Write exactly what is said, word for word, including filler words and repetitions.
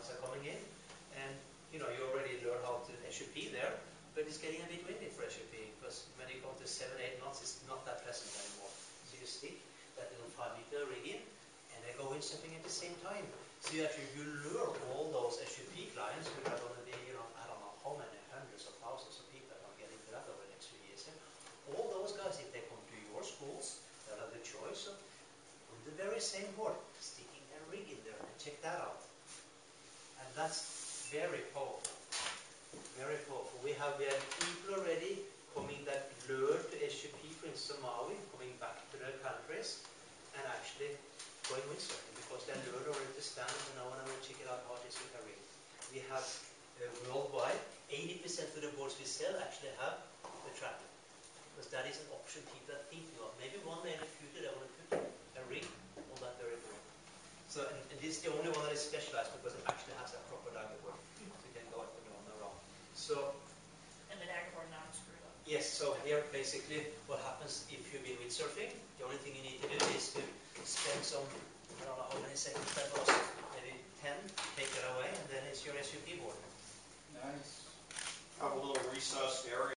tides are coming in, and you know, you already learn how to S U P there, but it's getting a bit windy for S U P, because when you come to seven, eight knots, it's not that pleasant anymore. So you stick that little five meter rig in, and they go windsurfing at the same time. So you actually, you lure all those S U P clients, which are going to be, you know, I don't know how many hundreds of thousands of people are going to get into that over the next few years. Yeah? All those guys, if they come to your schools, they'll have the choice of, on the very same board, sticking a rig in there, and check that out. And that's very powerful. Very powerful. We have, we have people already coming that lure to S U P, for instance, Maui, coming back to their countries, and actually going windsurfing, because they're lured already to stand and now I want to check it out how it is with a rig. We have uh, worldwide, eighty percent of the boards we sell actually have the trap, because that is an option people are thinking of. Maybe one day in the future they want to put a rig on that very board. So, and, and this is the only one that is specialized because it actually has a proper dagger board, so you can go up and down and around. So, and the dagger board not screwed up. yes, so here basically what happens if you've been windsurfing, the only thing you need to do is to spend some, I don't know how many seconds that was, maybe ten, take it away, and then it's your S U P board. Nice. Have a little recessed area.